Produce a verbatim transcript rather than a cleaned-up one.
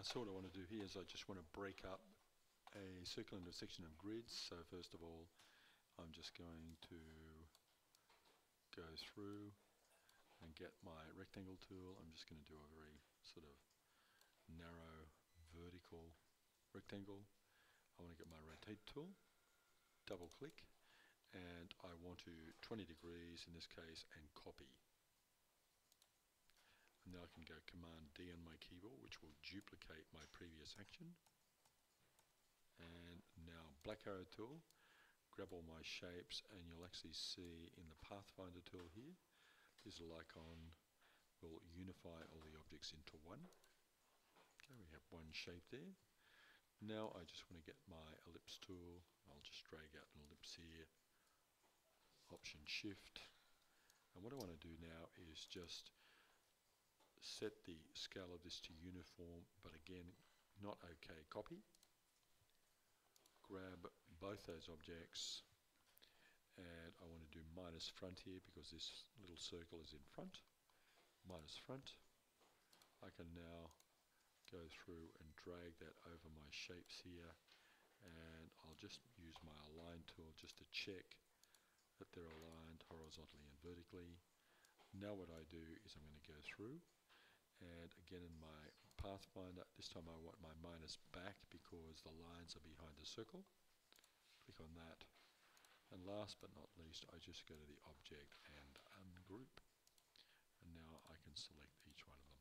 so what I want to do here is I just want to break up a circle into a section of grids. So first of all, I'm just going to go through and get my rectangle tool. I'm just going to do a very sort of narrow vertical rectangle. I want to get my rotate tool, double click, and I want to twenty degrees in this case and copy. And then I can go Command D on my keyboard, which will duplicate my previous action. And now black arrow tool, grab all my shapes, and you'll actually see in the Pathfinder tool here, this little icon will unify all the objects into one. Okay, we have one shape there. Now I just want to get my ellipse tool. I'll just drag out an ellipse here, Option Shift, and what I want to do now is just set the scale of this to uniform, but again not OK, copy. Grab both those objects, and I want to do minus front here because this little circle is in front. Minus front. I can now go through and drag that over my shapes here, and I'll just use my align tool just to check that they're aligned horizontally and vertically. Now what I do is I'm going to go through, and again in my Pathfinder, this time I want my minus back because the lines are behind the circle. Click on that, and last but not least I just go to the object and ungroup, and now I can select each one of